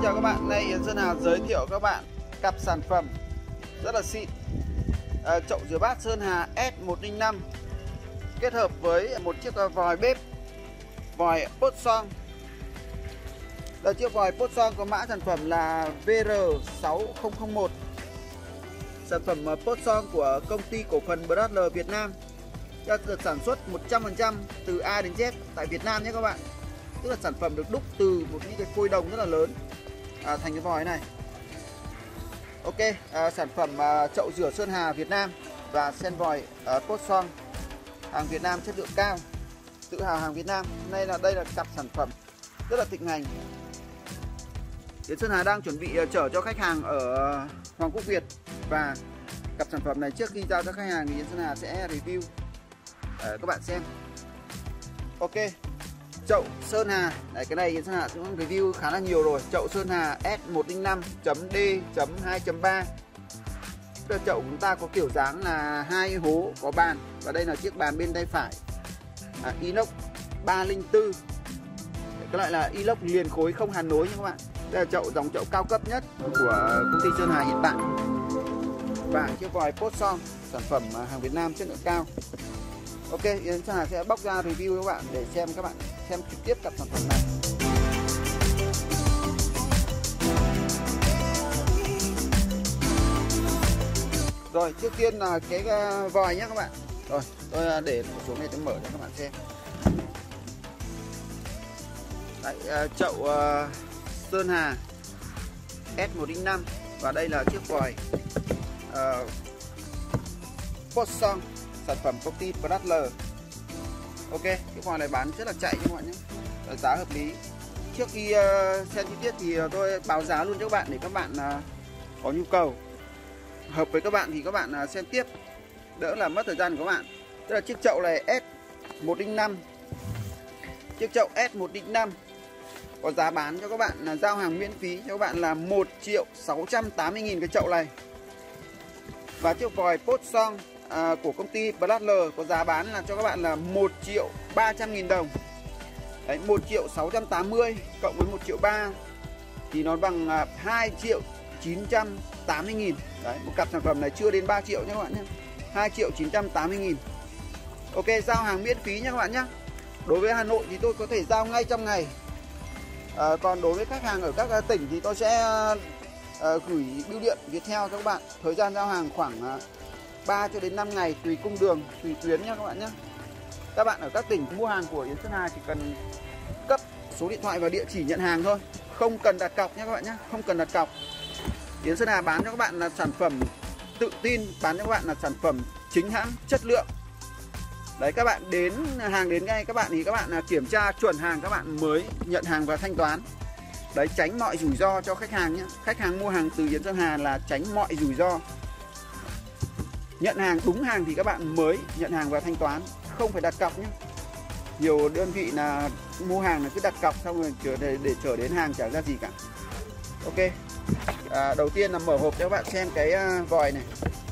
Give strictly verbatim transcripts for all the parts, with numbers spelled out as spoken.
chào các bạn, nay Yến Sơn Hà giới thiệu các bạn cặp sản phẩm rất là xịn, à, chậu rửa bát Sơn Hà S một không năm kết hợp với một chiếc vòi bếp, vòi Potson. Là chiếc vòi Potson có mã sản phẩm là V R sáu không không một. Sản phẩm Potson của công ty cổ phần Brother Việt Nam, được sản xuất một trăm phần trăm từ A đến Z tại Việt Nam nhé các bạn. Tức là sản phẩm được đúc từ một những cái phôi đồng rất là lớn à, thành cái vòi này. Ok, à, sản phẩm à, chậu rửa Sơn Hà Việt Nam và sen vòi à, Potson hàng Việt Nam chất lượng cao, tự hào hàng Việt Nam. Hôm nay là đây là cặp sản phẩm rất là thịnh hành. Yến Sơn Hà đang chuẩn bị uh, chở cho khách hàng ở uh, Hoàng Quốc Việt, và cặp sản phẩm này trước khi giao cho khách hàng thì Yến Sơn Hà sẽ review để các bạn xem. Ok, chậu Sơn Hà, đấy, cái này Yến Sơn Hà cũng review khá là nhiều rồi. Chậu Sơn Hà S một không năm D hai ba. Chậu của chúng ta có kiểu dáng là hai hố có bàn, và đây là chiếc bàn bên tay phải, à, inox ba không bốn. Cái loại là inox liền khối không hàn nối nha các bạn. Đây là chậu dòng chậu cao cấp nhất của công ty Sơn Hà hiện tại. Và chiếc vòi Potson, sản phẩm hàng Việt Nam chất lượng cao. Ok, Yến Sơn Hà sẽ bóc ra review các bạn để xem các bạn xem trực tiếp cặp sản phẩm này. Rồi, trước tiên là cái vòi nhé các bạn. Rồi, tôi để xuống đây tôi mở cho các bạn xem. Đấy, chậu uh, Sơn Hà S một không năm, và đây là chiếc vòi uh, Potson, sản phẩm công ty Brother. Ok, cái vòi này bán rất là chạy các bạn nhé, giá hợp lý. Trước khi uh, xem chi tiết thì tôi báo giá luôn cho các bạn để các bạn uh, có nhu cầu hợp với các bạn thì các bạn uh, xem tiếp, đỡ là mất thời gian của các bạn. Tức là chiếc chậu này S một không năm, chiếc chậu S một không năm có giá bán cho các bạn là giao hàng miễn phí cho các bạn là một triệu sáu trăm tám mươi nghìn cái chậu này. Và chiếc vòi Potson à, của công ty Brother có giá bán là cho các bạn là một triệu ba trăm nghìn đồng. Đấy, một triệu sáu trăm tám mươi cộng với một triệu ba thì nó bằng à, hai triệu chín trăm tám mươi nghìn. Đấy, một cặp sản phẩm này chưa đến ba triệu nhé các bạn nhé. hai triệu chín trăm tám mươi nghìn. Ok, giao hàng miễn phí nhé các bạn nhé. Đối với Hà Nội thì tôi có thể giao ngay trong ngày. À, còn đối với khách hàng ở các tỉnh thì tôi sẽ à, gửi bưu điện Viettel cho các bạn. Thời gian giao hàng khoảng à, ba cho đến năm ngày, tùy cung đường, tùy tuyến nha các bạn nhé. Các bạn ở các tỉnh mua hàng của Yến Sơn Hà chỉ cần cấp số điện thoại và địa chỉ nhận hàng thôi, không cần đặt cọc nha các bạn nhé, không cần đặt cọc. Yến Sơn Hà bán cho các bạn là sản phẩm tự tin, bán cho các bạn là sản phẩm chính hãng, chất lượng. Đấy, các bạn đến hàng đến ngay các bạn thì các bạn kiểm tra chuẩn hàng các bạn mới nhận hàng và thanh toán. Đấy, tránh mọi rủi ro cho khách hàng nhé. Khách hàng mua hàng từ Yến Sơn Hà là tránh mọi rủi ro. Nhận hàng đúng hàng thì các bạn mới nhận hàng và thanh toán, không phải đặt cọc nhé. Nhiều đơn vị là mua hàng là cứ đặt cọc xong rồi chờ để, để chờ đến hàng chả ra gì cả. Ok, à, đầu tiên là mở hộp cho các bạn xem cái uh, vòi này.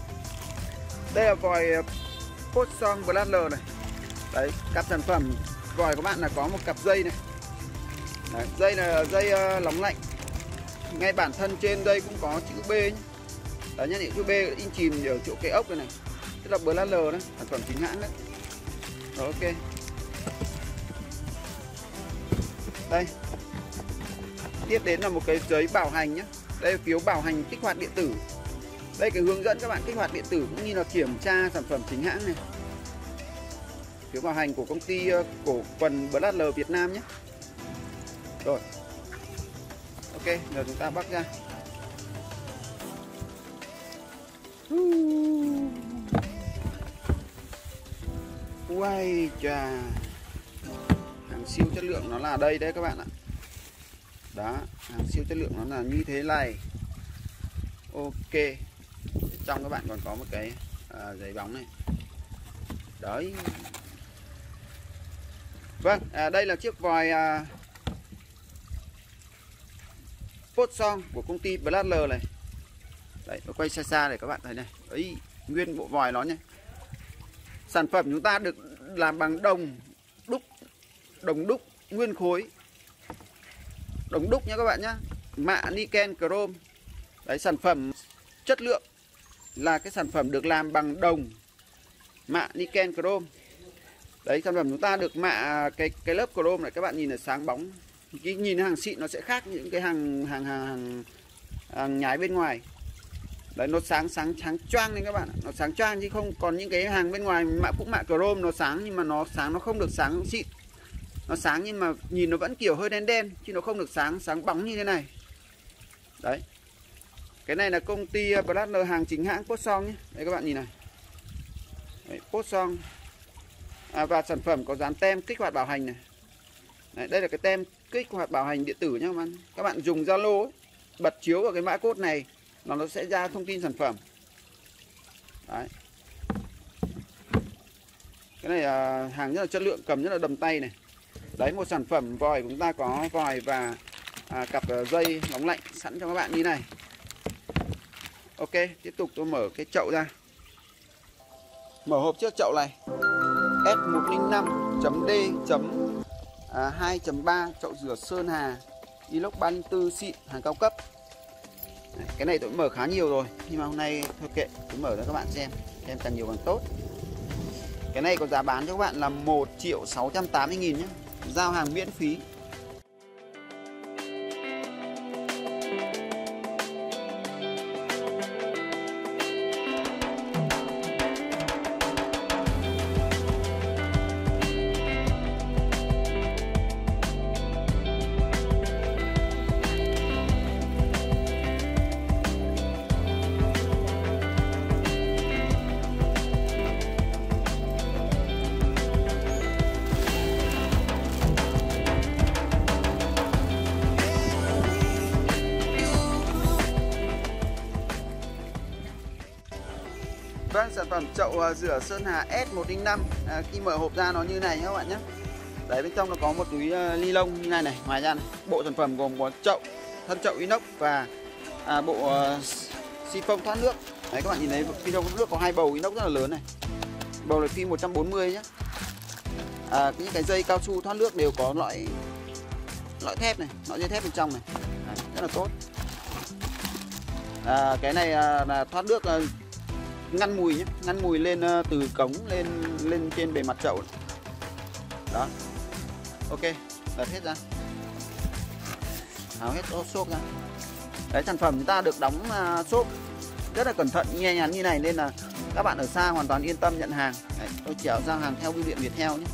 Đây là vòi Potson Brother này. Đấy, cặp sản phẩm vòi của bạn là có một cặp dây này. Đấy, dây là dây uh, nóng lạnh. Ngay bản thân trên dây cũng có chữ B nhé. Đấy, nhãn hiệu chữ B in chìm ở chỗ cái ốc này này. Tức là Brother đấy, sản phẩm chính hãng đấy. Đó, ok. Đây. Tiếp đến là một cái giấy bảo hành nhé. Đây là phiếu bảo hành kích hoạt điện tử. Đây cái hướng dẫn các bạn kích hoạt điện tử cũng như là kiểm tra sản phẩm chính hãng này. Phiếu bảo hành của công ty uh, cổ phần Brother Việt Nam nhé. Rồi. Ok, giờ chúng ta bắc ra. Uầy chà, hàng siêu chất lượng nó là đây đấy các bạn ạ. Đó, hàng siêu chất lượng nó là như thế này. Ok, trong các bạn còn có một cái à, giấy bóng này. Đấy. Vâng, à, đây là chiếc vòi à, Potson của công ty Brother này. Đấy, tôi quay xa xa để các bạn thấy này. Ấy, nguyên bộ vòi nó nhé. Sản phẩm chúng ta được làm bằng đồng đúc, đồng đúc nguyên khối, đồng đúc nha các bạn nhé. mạ Niken Chrome. Đấy, sản phẩm chất lượng là cái sản phẩm được làm bằng đồng mạ Niken Chrome. Đấy, sản phẩm chúng ta được mạ cái cái lớp chrome này, các bạn nhìn là sáng bóng. Cái nhìn hàng xịn nó sẽ khác những cái hàng hàng hàng, hàng, hàng nhái bên ngoài. Đấy, nó sáng sáng sáng choang lên các bạn, nó sáng choang chứ không còn những cái hàng bên ngoài mạ cũng mạ chrome nó sáng nhưng mà nó sáng nó không được sáng xịn. Nó sáng nhưng mà nhìn nó vẫn kiểu hơi đen đen chứ nó không được sáng sáng bóng như thế này. Đấy. Cái này là công ty Partner hàng chính hãng Posong nhé. Đấy các bạn nhìn này. Đấy, Posong. À, và sản phẩm có dán tem kích hoạt bảo hành này. Đấy, đây là cái tem kích hoạt bảo hành điện tử nhé các bạn. Các bạn dùng Zalo bật chiếu vào cái mã code này là nó sẽ ra thông tin sản phẩm. Đấy. Cái này là hàng rất là chất lượng, cầm rất là đầm tay này. Đấy, một sản phẩm vòi của chúng ta có vòi và à, cặp dây nóng lạnh sẵn cho các bạn như này. Ok, tiếp tục tôi mở cái chậu ra. Mở hộp chiếc chậu này S một không năm chấm D hai chấm ba, chậu rửa Sơn Hà inox ba không bốn xịn, hàng cao cấp. Đấy, cái này tôi mở khá nhiều rồi nhưng mà hôm nay thôi kệ, tôi mở cho các bạn xem, xem càng nhiều càng tốt. Cái này có giá bán cho các bạn là một triệu sáu trăm tám mươi nghìn nhé, giao hàng miễn phí. Vâng, sản phẩm chậu uh, rửa Sơn Hà S một không năm à, khi mở hộp ra nó như này nhé các bạn nhé. Đấy, bên trong nó có một túi uh, ni lông như này này. Ngoài ra này, bộ sản phẩm gồm có chậu, thân chậu inox và à, bộ uh, xi phông thoát nước. Đấy, các bạn nhìn thấy xi phông thoát nước có hai bầu inox rất là lớn này. Bầu này phi một trăm bốn mươi nhé. À, những cái dây cao su thoát nước đều có loại loại thép này, loại dây thép bên trong này. Đấy, rất là tốt. À, cái này uh, là thoát nước uh, ngăn mùi nhé, ngăn mùi lên uh, từ cống lên lên trên bề mặt chậu. Đó. Ok, lật hết ra. Tháo hết xốp ra. Đấy, sản phẩm chúng ta được đóng uh, xốp rất là cẩn thận, nghe nhàng như này nên là các bạn ở xa hoàn toàn yên tâm nhận hàng. Đấy, tôi chèo giao hàng theo bưu điện Viettel nhé.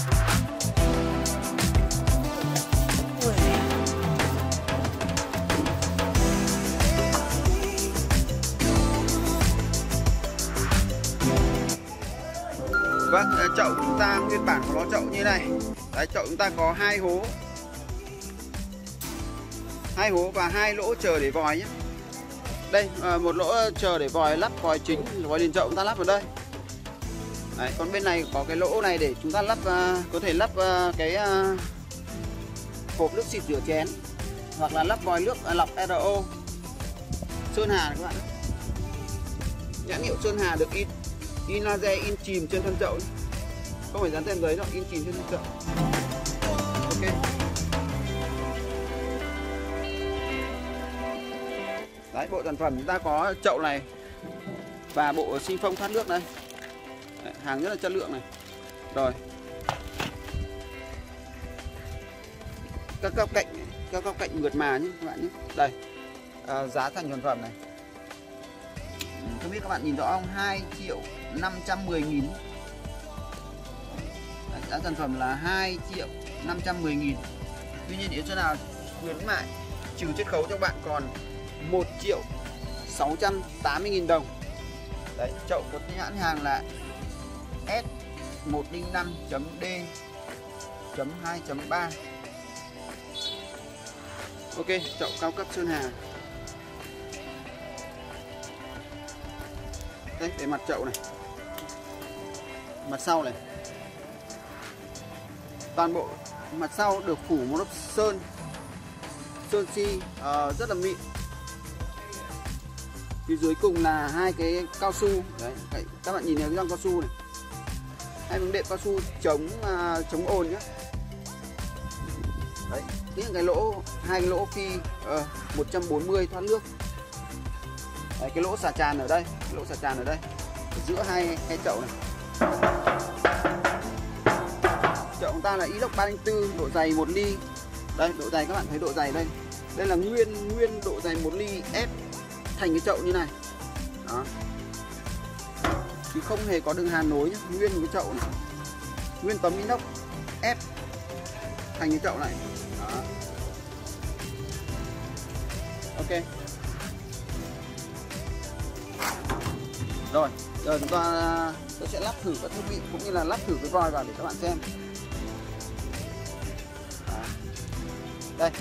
Vâng, chậu chúng ta nguyên bản của nó chậu như này. Đấy, chậu chúng ta có hai hố, hai hố và hai lỗ chờ để vòi nhé. Đây, một lỗ chờ để vòi lắp vòi chính, vòi liền chậu chúng ta lắp vào đây. Đấy, còn bên này có cái lỗ này để chúng ta lắp, có thể lắp cái hộp nước xịt rửa chén hoặc là lắp vòi nước lọc R O Sơn Hà này các bạn. Nhãn hiệu Sơn Hà được in in laser, in chìm trên thân chậu, không phải dán tem giấy đâu, in chìm trên thân chậu. Ok. Đấy, bộ sản phẩm chúng ta có chậu này và bộ xi phông thoát nước đây. Đấy, hàng rất là chất lượng này. Rồi. Các góc cạnh, các góc cạnh mượt mà nhé các bạn nhé. Đây. À, giá thành sản phẩm này. Không biết các bạn nhìn rõ không? hai triệu năm trăm mười nghìn. Đấy, giá sản phẩm là hai triệu năm trăm mười nghìn. Tuy nhiên nếu chỗ nào khuyến mại trừ chiết khấu cho bạn còn một triệu sáu trăm tám mươi nghìn đồng. Đấy, chậu có nhãn hàng là S một không năm chấm D hai chấm ba. Ok, chậu cao cấp Sơn Hà. Đây, bề mặt chậu này, mặt sau này, toàn bộ mặt sau được phủ một lớp sơn, sơn xi uh, rất là mịn. Phía dưới cùng là hai cái cao su. Đấy, các bạn nhìn thấy cái răng cao su này, hai miếng đệm cao su chống uh, chống ồn nhé. Đấy, những cái lỗ, hai cái lỗ phi uh, một trăm bốn mươi thoát nước. Đấy, cái lỗ xả tràn ở đây, cái lỗ xả tràn ở đây, giữa hai hai chậu này. Chậu của ta là inox ba không bốn, độ dày một ly. Đây, độ dày các bạn thấy độ dày đây. Đây là nguyên nguyên độ dày một ly ép thành cái chậu như này. Đó. Chứ không hề có đường hàn nối nhé, nguyên cái chậu này. Nguyên tấm inox ép thành cái chậu này. Đó. Ok. Rồi, giờ chúng ta tôi sẽ lắp thử các thiết bị cũng như là lắp thử cái vòi vào để các bạn xem. Đó. Đây.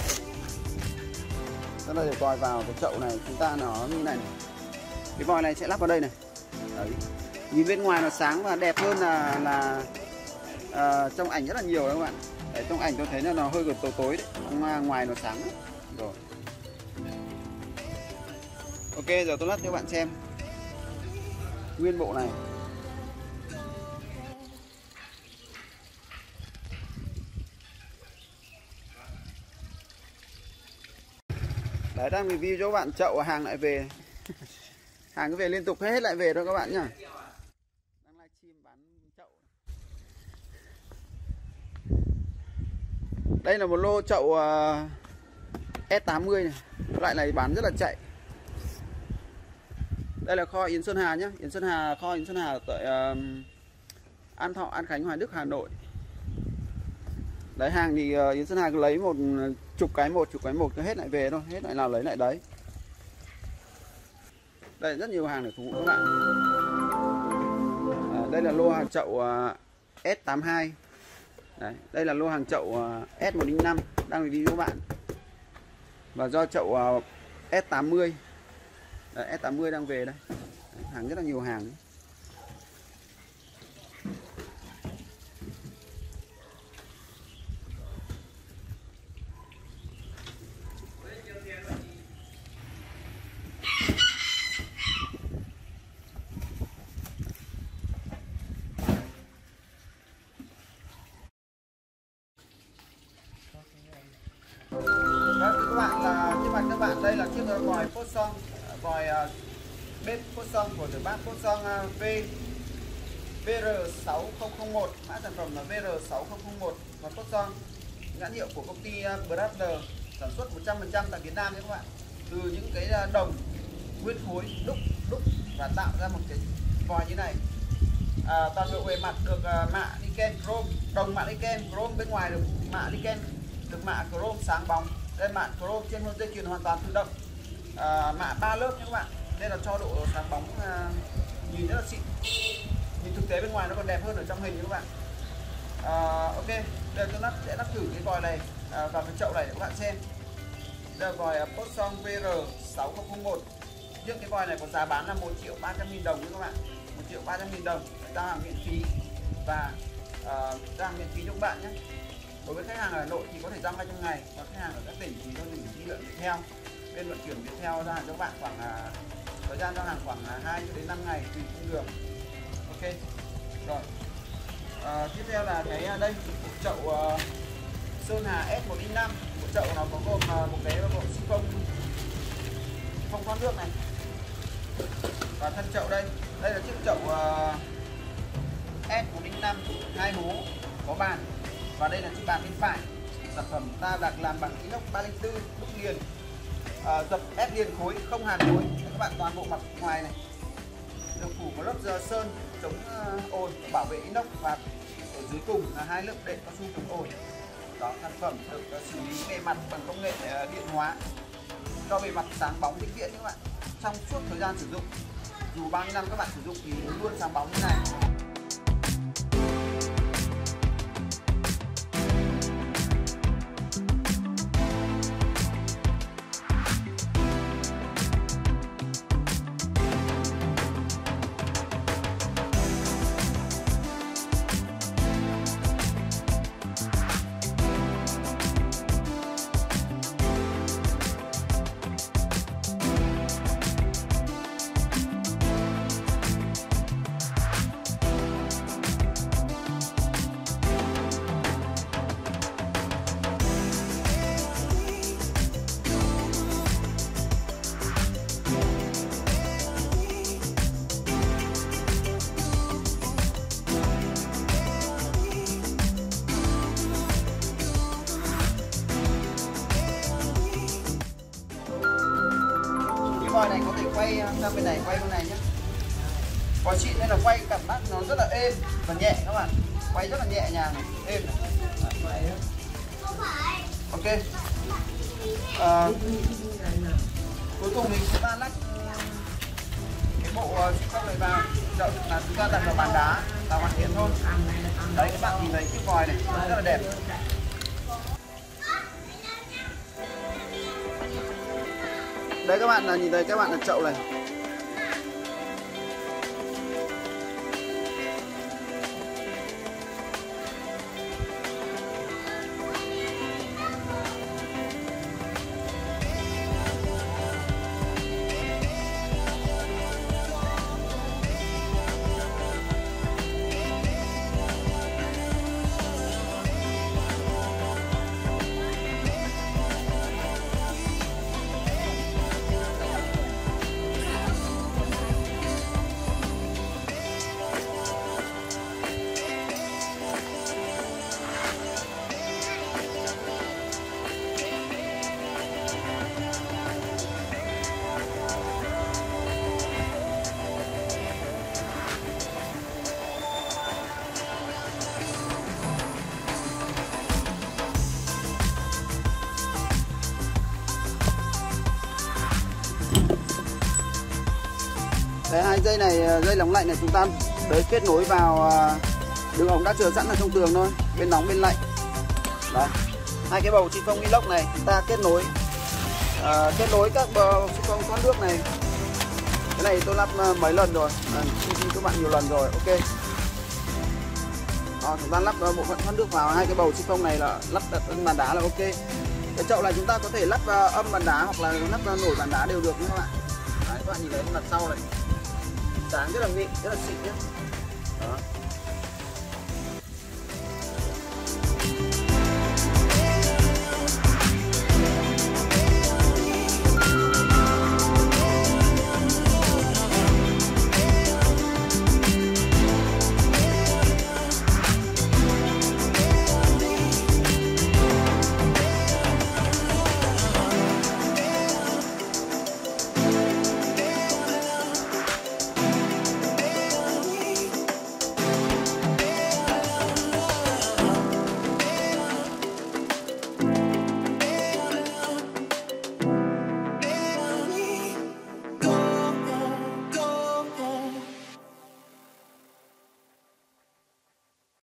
Chúng ta để vòi vào cái chậu này, chúng ta nó như này, này. Cái vòi này sẽ lắp vào đây này. Đấy. Nhìn bên ngoài nó sáng và đẹp hơn là là à, trong ảnh rất là nhiều đấy các bạn. Đấy, trong ảnh tôi thấy là nó hơi còn tối tối đấy, trong ngoài nó sáng đấy. Rồi. Ok, giờ tôi lắp cho các bạn xem nguyên bộ này. Đấy, đang review cho các bạn chậu, hàng lại về. Hàng cứ về liên tục, hết lại về thôi các bạn nhá. Đang livestream bán chậu. Đây là một lô chậu uh, S tám mươi này. Loại này bán rất là chạy. Đây là kho Yến Xuân Hà nhé. Yến Xuân Hà, kho Yến Xuân Hà tại uh, An Thọ, An Khánh, Hoài Đức, Hà Nội. Đấy, hàng thì uh, Yến Xuân Hà cứ lấy một chục cái một, chục cái một cứ hết lại về thôi, hết lại nào lấy lại đấy. Đây rất nhiều hàng để phục vụ các bạn. À, đây là lô hàng chậu uh, S tám hai. Đấy, đây là lô hàng chậu uh, S một không năm đang review các bạn. Và do chậu uh, S tám mươi. Đấy, S tám mươi đang về đây. Đấy, hàng rất là nhiều hàng. Đó, các bạn là trước mặt các bạn đây là chiếc vòi Posong, vòi uh, bếp Posong của từ bác Posong uh, V V R sáu không không một, mã sản phẩm là V R sáu không không một và Posong, nhãn hiệu của công ty uh, Brother, sản xuất một trăm phần trăm tại Việt Nam nhé các bạn. Từ những cái uh, đồng nguyên khối đúc đúc và tạo ra một cái vòi như này. À, toàn bộ bề mặt được uh, mạ niken chrome, đồng mạ niken chrome, bên ngoài được mạ niken, được mạ chrome sáng bóng. Đây mạ chrome trên dây chuyền hoàn toàn tự động, à, mạ ba lớp nha các bạn, nên là cho độ sáng bóng à, nhìn rất là xịn. Nhìn thực tế bên ngoài nó còn đẹp hơn ở trong hình nha các bạn. À, ok, đây tôi lắp sẽ lắp thử cái vòi này à, vào cái chậu này để các bạn xem. Đây là vòi Posong V R sáu không không một. Riêng cái vòi này có giá bán là một triệu ba trăm nghìn đồng nha các bạn. một triệu ba trăm nghìn đồng, giao hàng miễn phí và uh, giao hàng miễn phí cho các bạn nhé. Đối với khách hàng ở Hà Nội thì có thể giao ngay trong ngày, và khách hàng ở các tỉnh thì tôi dùng chi lượn Viettel. Bên vận chuyển Viettel giao hàng cho các bạn khoảng uh, thời gian giao hàng khoảng uh, hai đến năm ngày tùy cung đường. Ok. Rồi. Uh, tiếp theo là cái uh, đây một chậu uh, Sơn Hà S một không năm. Một chậu nó có gồm uh, một cái bộ xi phông không thoát nước này. Và thân chậu đây, đây là chiếc chậu uh, S một không năm hai hố có bàn, và đây là chiếc bàn bên phải. Sản phẩm ta đặt làm bằng inox ba không bốn đúc liền, à, dập ép liền khối, không hàn khối. Các bạn toàn bộ mặt ngoài này được phủ một lớp sơn chống uh, ồn, bảo vệ inox, và ở dưới cùng là hai lớp đệm cao su chống ồn. Đó, sản phẩm được uh, xử lý bề mặt bằng công nghệ uh, điện hóa, cho bề mặt sáng bóng vĩnh viễn các bạn trong suốt thời gian sử dụng. Dù bao nhiêu năm các bạn sử dụng thì luôn sáng bóng như này. vòi này có thể quay sang bên này, quay bên này nhé. Vòi xịn nên là quay cảm giác nó rất là êm và nhẹ các bạn, quay rất là nhẹ nhàng, êm. Ok. À, cuối cùng mình sẽ lắp cái bộ xích lô này vào, đậu là chúng ta đặt vào bàn đá là hoàn thiện thôi. Đấy, các bạn nhìn thấy chiếc vòi này rất là đẹp. Đấy các bạn là nhìn thấy các bạn là chậu này. Đấy, hai dây này, dây nóng lạnh này chúng ta đấy kết nối vào đường ống đã chờ sẵn ở trong tường thôi, bên nóng bên lạnh. Đấy, hai cái bầu xi phông inox này chúng ta kết nối à, kết nối các bầu xi phông thoát nước này. Cái này tôi lắp mấy lần rồi, à, các bạn nhiều lần rồi. Ok. Đó, chúng ta lắp bộ phận thoát nước vào hai cái bầu xi phông này là lắp đặt bàn đá là ok. Cái chậu này chúng ta có thể lắp âm bàn đá hoặc là lắp nổi bàn đá đều được nha các bạn. Đấy, các bạn nhìn thấy mặt sau này, dáng rất là mịn, rất là xịn nhé.